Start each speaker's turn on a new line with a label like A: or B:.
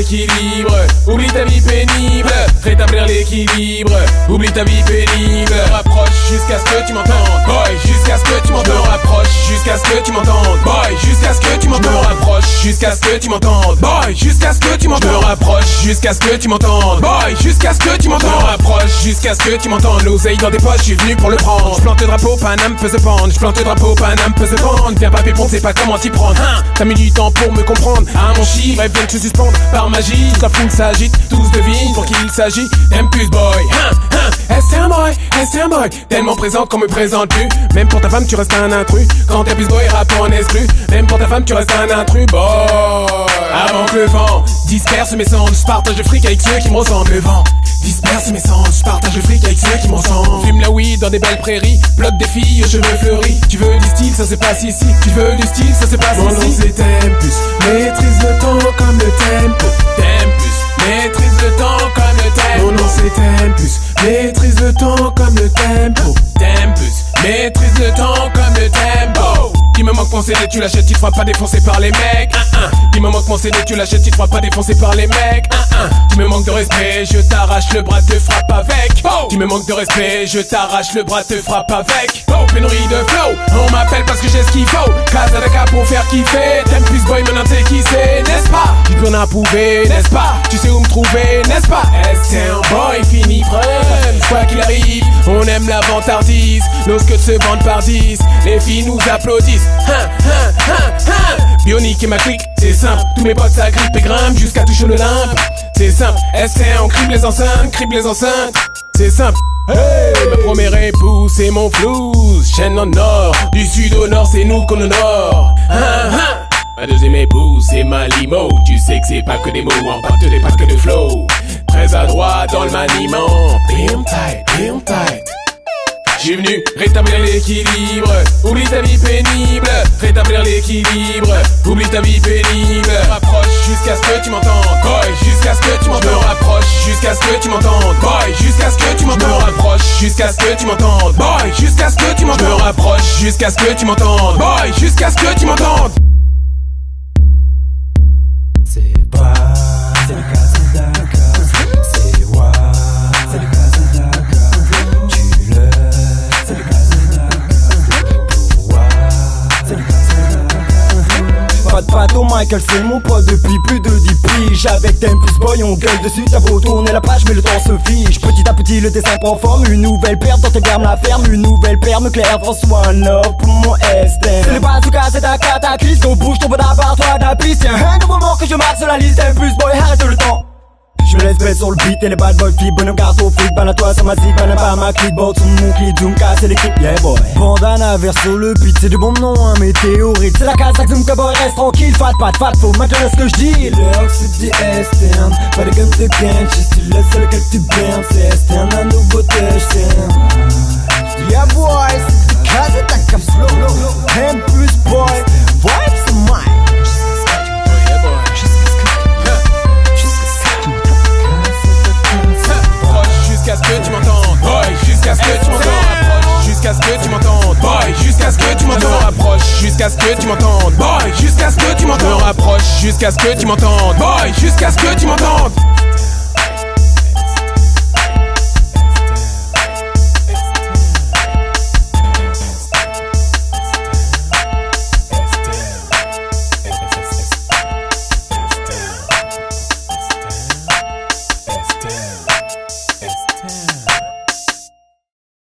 A: l'équilibre. Oublie ta vie pénible, rétablir l'équilibre. Oublie ta vie pénible. Rapproche jusqu'à ce que tu m'entendes, boy, jusqu'à ce que tu m'entendes. Je me rapproche jusqu'à ce que tu m'entendes, boy, jusqu'à ce que tu m'entendes. Je me rapproche jusqu'à ce que tu m'entendes, boy, jusqu'à ce que tu m'entendes. Je me rapproche jusqu'à ce que tu m'entendes, boy, jusqu'à ce que tu m'entendes. Je me rapproche jusqu'à ce que tu m'entendes. L'oseille dans des poches, je suis venu pour le prendre. Je plante le drapeau, Paname peut se pendre. Je plante le drapeau, Paname peut se pendre. Viens pas pépon, c'est pas comment t'y prendre, hein. T'as mis du temps pour me comprendre. Ah mon chi, rêve vient de se suspendre par magie. Toute la foule s'agite, tous devinent pour qui il s'agit. Tempus boy, hein, hein. Est-ce un boy, est-ce un boy. Tellement présent qu'on me présente plus. Même pour ta femme tu restes un intrus. Quand Tempus boy rappe en exclu. Même pour ta femme tu restes un intrus, boy. Avant que le vent disperse mes cendres, je partage le fric avec ceux qui me ressemblent. Le vent disperse mes cendres, je partage le fric avec ceux qui me ressemblent. Fume la weed dans des belles prairies, bloque des filles aux cheveux fleuris. Tu veux du style, ça se passe ici. Tu veux du style, ça se passe ici. Mon nom c'est Tempus, maîtrise le temps comme le tempo. Tempus, maîtrise le temps comme le tempo. Mon nom c'est Tempus, maîtrise le temps comme le tempo. Tempus, maîtrise le temps comme le tempo. Il me manque mon CD, tu l'achètes, tu te feras pas défoncer par les mecs. Il me manque mon CD, tu l'achètes, tu te feras pas défoncer par les mecs. Tu me manques de respect, je t'arrache le bras, te frappe avec. Tu me manques de respect, je t'arrache le bras, te frappe avec. Pénurie de flow, on m'appelle parce que j'ai ce qu'il faut. Casa de cap pour faire kiffer. Tempus boy, maintenant t'es qui c'est, n'est-ce pas? Tu peux en prouver, n'est-ce pas? Tu sais où me trouver, n'est-ce pas? Est-ce un boy fini preuve? Quoi qu'il arrive, on aime la vantardise. Nos que se vendent par 10, les filles nous applaudissent. Bionique et ma clique, c'est simple. Tous mes potes s'agrippent et grimpent jusqu'à toucher le limbe. C'est simple, ST, on crible les enceintes, crible les enceintes. C'est simple. Hey, ma première épouse, c'est mon flouze. Chaîne en or, du sud au nord, c'est nous qu'on honore. Ma deuxième épouse, c'est ma limo. Tu sais que c'est pas que des mots, en pacte des pas que de flow. Très adroit dans le maniement. Bim tight. J'suis venu rétablir l'équilibre. Oublie ta vie pénible, rétablir l'équilibre. Oublie ta vie pénible. Rapproche jusqu'à ce que tu m'entendes, boy, jusqu'à ce que tu m'entendes. Je me rapproche jusqu'à ce que tu m'entendes, boy, jusqu'à ce que tu m'entendes. Je me rapproche jusqu'à ce que tu m'entendes, boy, jusqu'à ce que tu m'entendes. Je me rapproche jusqu'à ce que tu m'entendes, boy, jusqu'à ce que tu m'entendes.
B: C'est pas, c'est le Casadaga. C'est wa, c'est le Casadaga. Tu le, c'est le Casadaga. Pour wa, c'est le Casadaga. Pas de pâteau, Michael, c'est mon pote depuis plus de 10 piges. Avec Tempus boy, on gueule dessus, t'as beau tourner la page, mais le temps se fiche. Petit à petit, le dessin prend forme. Une nouvelle paire dans tes germes, la ferme. Une nouvelle paire, me claire, François, un or pour mon STM. C'est le bazooka, c'est ta cataclysme. On bouge, tombe d'abord, toi d'appui. C'est un nouveau moment que je marque sur la liste. Tempus boy, arrête le temps. Je me laisse bête sur le beat et les bad boys flip. Bonhomme garde au flic, banne à toi, ça m'a dit, banne pas ma clip. Bord sur mon clip, zoom, casse l'équipe, yeah boy. Bandana vers sur le beat, c'est du bon nom, un météorite. C'est la case, zoom, cowboy, reste tranquille. Fat, faut maintenant ce que je dis. Le Hawk, c'est du STN, pas de gun de gang. Je suis le seul lequel tu bains, c'est STN, la nouveauté, j't'aime. Yeah boy, c'est du case, t'as comme slow. Tempus boy, vibes c'est mine.
A: Jusqu'à ce que tu m'entendes, boy, jusqu'à ce que tu m'entendes. Rapproche jusqu'à ce que tu m'entendes, boy, jusqu'à ce que tu m'entendes. Rapproche jusqu'à ce que tu m'entendes, boy, jusqu'à ce que tu m'entendes. Rapproche jusqu'à ce que tu m'entendes, boy, jusqu'à ce que tu m'entendes.